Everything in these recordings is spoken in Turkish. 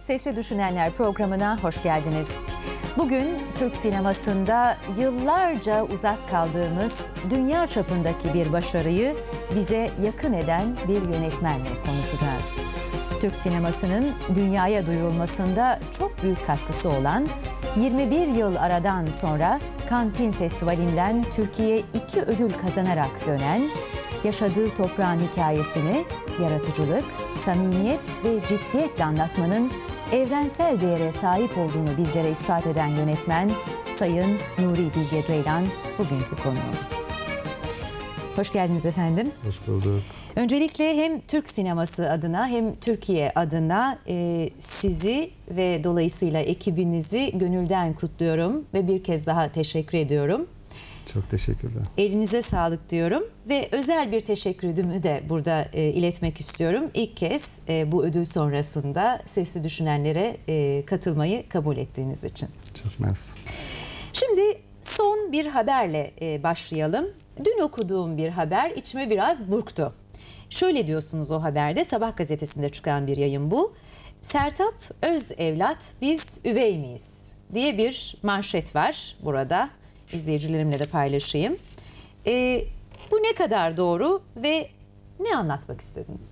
Sesli Düşünenler programına hoş geldiniz. Bugün Türk sinemasında yıllarca uzak kaldığımız dünya çapındaki bir başarıyı bize yakın eden bir yönetmenle konuşacağız. Türk sinemasının dünyaya duyurulmasında çok büyük katkısı olan, 21 yıl aradan sonra Cannes Film Festivali'nden Türkiye 2 ödül kazanarak dönen, yaşadığı toprağın hikayesini yaratıcılık, samimiyet ve ciddiyetle anlatmanın evrensel değere sahip olduğunu bizlere ispat eden yönetmen Sayın Nuri Bilge Ceylan bugünkü konuğum. Hoş geldiniz efendim. Hoş bulduk. Öncelikle hem Türk sineması adına hem Türkiye adına sizi ve dolayısıyla ekibinizi gönülden kutluyorum ve bir kez daha teşekkür ediyorum. Çok teşekkürler. Elinize sağlık diyorum ve özel bir teşekkürümü de burada iletmek istiyorum. İlk kez bu ödül sonrasında Sesli Düşünenlere katılmayı kabul ettiğiniz için. Çok mersi. Şimdi son bir haberle başlayalım. Dün okuduğum bir haber içime biraz burktu. Şöyle diyorsunuz o haberde, Sabah gazetesinde çıkan bir yayın bu. Sertab Özevlat biz üvey miyiz diye bir manşet var burada. İzleyicilerimle de paylaşayım. Bu ne kadar doğru ve ne anlatmak istediniz?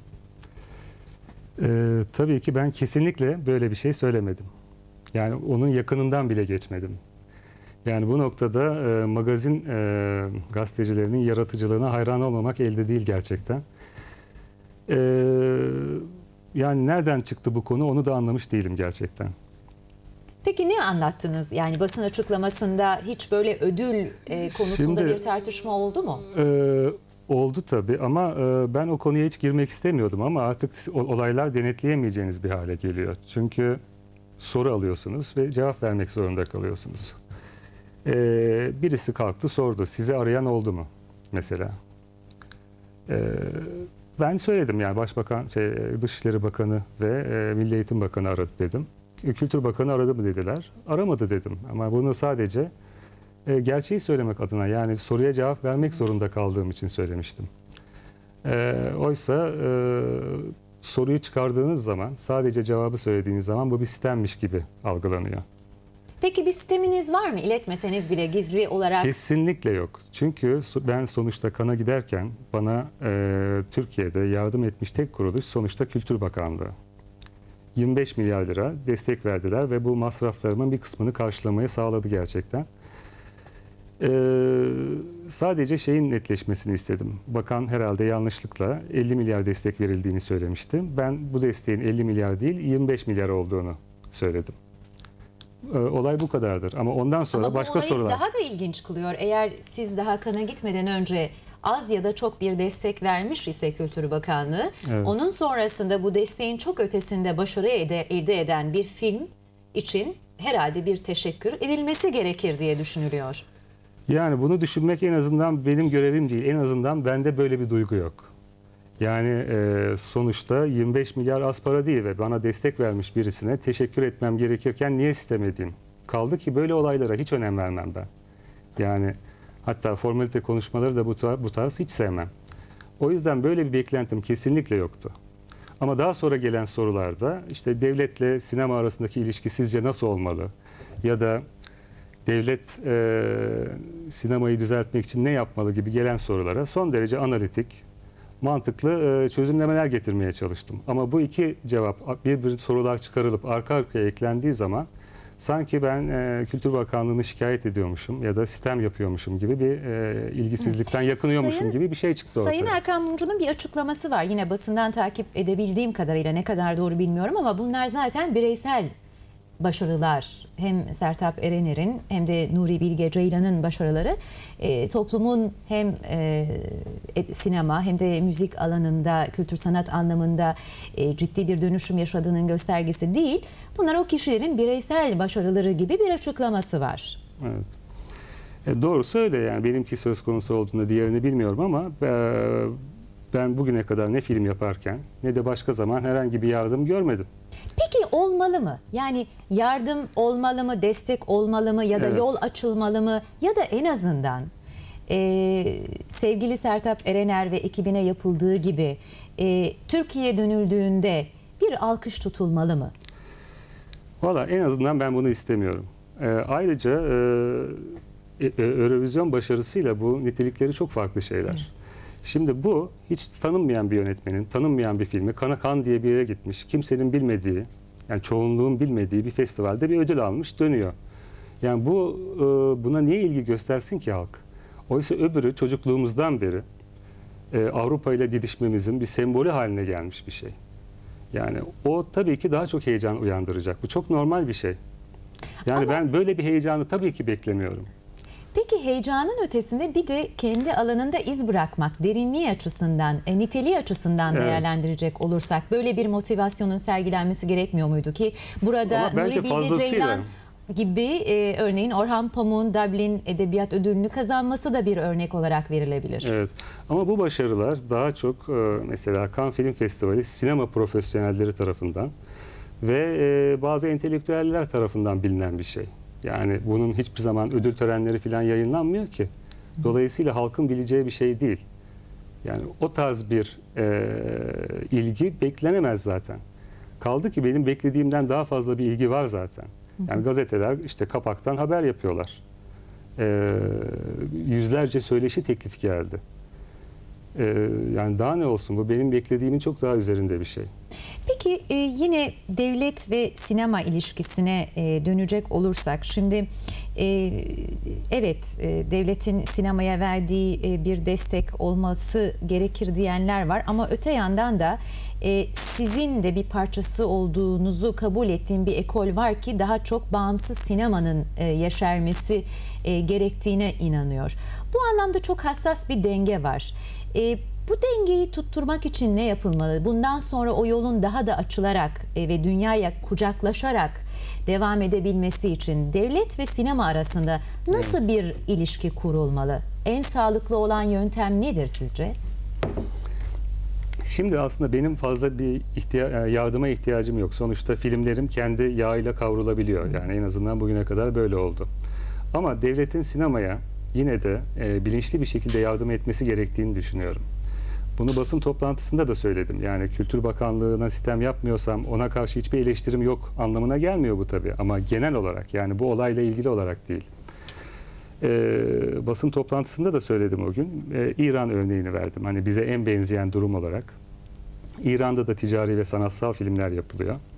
Tabii ki ben kesinlikle böyle bir şey söylemedim. Yani onun yakınından bile geçmedim. Yani bu noktada magazin gazetecilerinin yaratıcılığına hayran olmamak elde değil gerçekten. Yani nereden çıktı bu konu onu da anlamış değilim gerçekten. Peki ne anlattınız? Yani basın açıklamasında hiç böyle ödül konusunda Şimdi, bir tartışma oldu mu? Oldu tabii ama ben o konuya hiç girmek istemiyordum ama artık olaylar denetleyemeyeceğiniz bir hale geliyor. Çünkü soru alıyorsunuz ve cevap vermek zorunda kalıyorsunuz. Birisi kalktı sordu, sizi arayan oldu mu mesela? Ben söyledim yani Başbakan, Dışişleri Bakanı ve Milli Eğitim Bakanı aradı dedim. Kültür Bakanı aradı mı dediler. Aramadı dedim ama bunu sadece gerçeği söylemek adına, yani soruya cevap vermek zorunda kaldığım için söylemiştim. Oysa soruyu çıkardığınız zaman, sadece cevabı söylediğiniz zaman bu bir sistemmiş gibi algılanıyor. Peki bir sisteminiz var mı? İletmeseniz bile gizli olarak. Kesinlikle yok. Çünkü ben sonuçta Cannes'a giderken bana Türkiye'de yardım etmiş tek kuruluş sonuçta Kültür Bakanlığı. 25 milyar lira destek verdiler ve bu masraflarımın bir kısmını karşılamayı sağladı gerçekten. Sadece şeyin netleşmesini istedim. Bakan herhalde yanlışlıkla 50 milyar destek verildiğini söylemişti. Ben bu desteğin 50 milyar değil 25 milyar olduğunu söyledim. Olay bu kadardır. Ama ondan sonra ama başka sorular. Daha da ilginç kılıyor. Eğer siz daha Cannes'a gitmeden önce az ya da çok bir destek vermiş ise Kültür Bakanlığı, evet, onun sonrasında bu desteğin çok ötesinde başarı elde eden bir film için herhalde bir teşekkür edilmesi gerekir diye düşünülüyor. Yani bunu düşünmek en azından benim görevim değil. En azından bende böyle bir duygu yok. Yani sonuçta 25 milyar az para değil ve bana destek vermiş birisine teşekkür etmem gerekirken niye sistem edeyim? Kaldı ki böyle olaylara hiç önem vermem ben. Yani hatta formalite konuşmaları da bu tarz hiç sevmem. O yüzden böyle bir beklentim kesinlikle yoktu. Ama daha sonra gelen sorularda işte devletle sinema arasındaki ilişki sizce nasıl olmalı? Ya da devlet sinemayı düzeltmek için ne yapmalı gibi gelen sorulara son derece analitik, mantıklı çözümlemeler getirmeye çalıştım. Ama bu iki cevap bir sorular çıkarılıp arka arkaya eklendiği zaman sanki ben Kültür Bakanlığı'nı şikayet ediyormuşum ya da sistem yapıyormuşum gibi bir ilgisizlikten yakınıyormuşum gibi bir şey çıktı ortaya. Sayın Erkan Mumcu'nun bir açıklaması var. Yine basından takip edebildiğim kadarıyla, ne kadar doğru bilmiyorum ama bunlar zaten bireysel başarılar. Hem Sertab Erener'in hem de Nuri Bilge Ceylan'ın başarıları toplumun hem sinema hem de müzik alanında, kültür sanat anlamında ciddi bir dönüşüm yaşadığının göstergesi değil. Bunlar o kişilerin bireysel başarıları gibi bir açıklaması var. Evet. Doğrusu öyle, yani benimki söz konusu olduğunda diğerini bilmiyorum ama ben bugüne kadar ne film yaparken ne de başka zaman herhangi bir yardım görmedim. Peki olmalı mı? Yani yardım olmalı mı, destek olmalı mı ya da evet, yol açılmalı mı? Ya da en azından sevgili Sertab Erener ve ekibine yapıldığı gibi Türkiye dönüldüğünde bir alkış tutulmalı mı? Valla en azından ben bunu istemiyorum. Ayrıca Eurovision başarısıyla bu nitelikleri çok farklı şeyler. Evet. Şimdi bu hiç tanınmayan bir yönetmenin, tanınmayan bir filmi, Cannes diye bir yere gitmiş, kimsenin bilmediği, yani çoğunluğun bilmediği bir festivalde bir ödül almış, dönüyor. Yani bu buna niye ilgi göstersin ki halk? Oysa öbürü çocukluğumuzdan beri Avrupa ile didişmemizin bir sembolü haline gelmiş bir şey. Yani o tabii ki daha çok heyecan uyandıracak. Bu çok normal bir şey. Yani Ama ben böyle bir heyecanı tabii ki beklemiyorum. peki heyecanın ötesinde bir de kendi alanında iz bırakmak, derinliği açısından, niteliği açısından Evet. değerlendirecek olursak böyle bir motivasyonun sergilenmesi gerekmiyor muydu ki? Burada Ama bence Nuri Bilge fazlasıyla. Ceylan gibi örneğin Orhan Pamuk'un Dublin Edebiyat Ödülünü kazanması da bir örnek olarak verilebilir. Evet. Ama bu başarılar daha çok mesela Cannes Film Festivali sinema profesyonelleri tarafından ve bazı entelektüeller tarafından bilinen bir şey. Yani bunun hiçbir zaman ödül törenleri falan yayınlanmıyor ki. Dolayısıyla halkın bileceği bir şey değil. Yani o tarz bir ilgi beklenemez zaten. Kaldı ki benim beklediğimden daha fazla bir ilgi var zaten. Yani gazeteler işte kapaktan haber yapıyorlar. Yüzlerce söyleşi teklif geldi. Yani daha ne olsun, bu benim beklediğimin çok daha üzerinde bir şey. Peki yine devlet ve sinema ilişkisine dönecek olursak, şimdi evet devletin sinemaya verdiği bir destek olması gerekir diyenler var ama öte yandan da sizin de bir parçası olduğunuzu kabul ettiğim bir ekol var ki daha çok bağımsız sinemanın yeşermesi gerektiğine inanıyor. Bu anlamda çok hassas bir denge var. Bu dengeyi tutturmak için ne yapılmalı? Bundan sonra o yolun daha da açılarak ve dünyaya kucaklaşarak devam edebilmesi için devlet ve sinema arasında nasıl bir ilişki kurulmalı? En sağlıklı olan yöntem nedir sizce? Şimdi aslında benim fazla bir yardıma ihtiyacım yok. Sonuçta filmlerim kendi yağıyla kavrulabiliyor. Yani en azından bugüne kadar böyle oldu. Ama devletin sinemaya yine de bilinçli bir şekilde yardım etmesi gerektiğini düşünüyorum. Bunu basın toplantısında da söyledim. Yani Kültür Bakanlığı'na sistem yapmıyorsam ona karşı hiçbir eleştirim yok anlamına gelmiyor bu tabii. Ama genel olarak, yani bu olayla ilgili olarak değil. Basın toplantısında da söyledim o gün. İran örneğini verdim. Hani bize en benzeyen durum olarak. İran'da da ticari ve sanatsal filmler yapılıyor.